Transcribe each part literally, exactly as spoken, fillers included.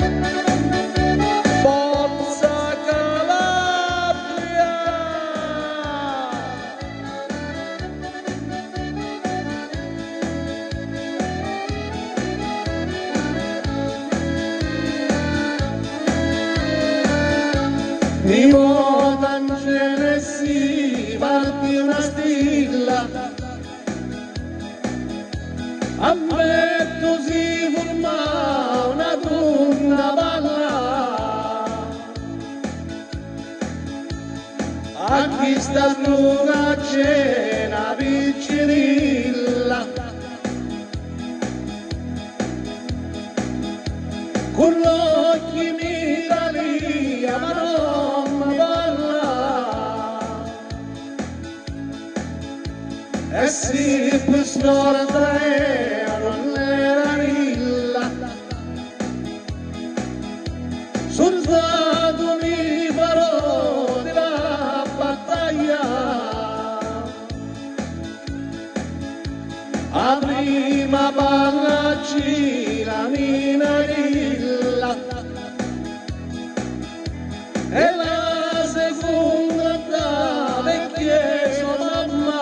Forza Calabria! Mi vota in genesi, parti una stilla, a me così forma una donna balla, a chi sta lunga cena piccinilla, con l'occhi mira lì, ma non mi parla, e si può snortare non era rilla, soldato mi farò della battaglia, a prima pallacina mina rilla, e la seconda da vecchia mamma,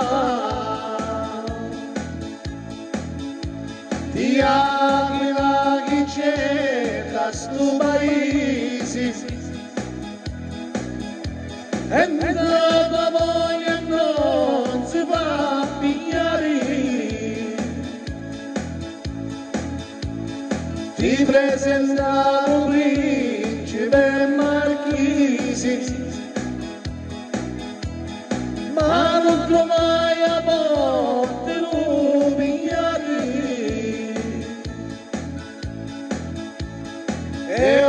ti aprirà chi cerca sto paese, e nella voglia non si fa pigliare, ti presenta un principe marchese, ma non lo mai a porte lo pigliare, e